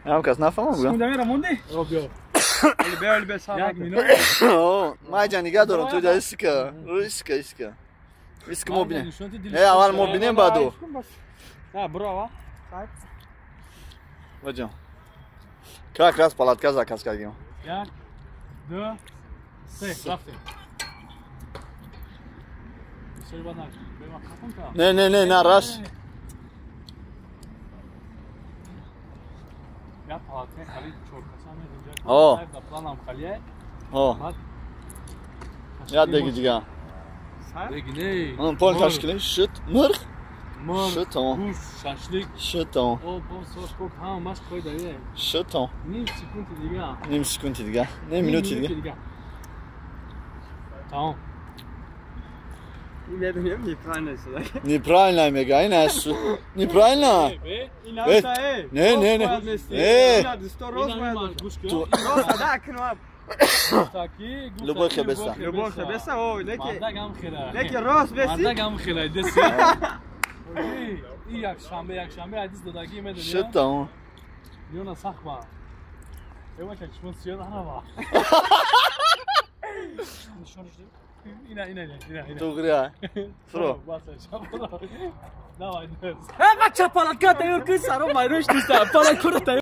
هم کس نفهمم بگم مونده میره موندی؟ رو بیا علی بیا سلام ما جا نگه دارم تو جا ایسکه ایسکه ما بینیم اول ما بینیم بعدو نه برو بجام как раз палатка заказ кардем 1 2 3 رفتیم نه راست یا پاتن خالی چورکسان اینجا در پلانم خالیه یاد دیگه دیگه اون پول kaç kilo şut mırh شت گوش ششلیک şut او با سوس کوک هم ماست کوی داره şut نیم سکونتی دیگه نیم minuti دیگه tamam неправильно мега иначе неправильно не любой хебеса lekin rost besi mardagam xela desi یک شنبه حدیث دادگی میدونی شت tamam یونا سخبا اینا که چون سیاد انا با اینا doğru فرو Давай. Бача палатка тайор кыз саро майрош диста. Палатка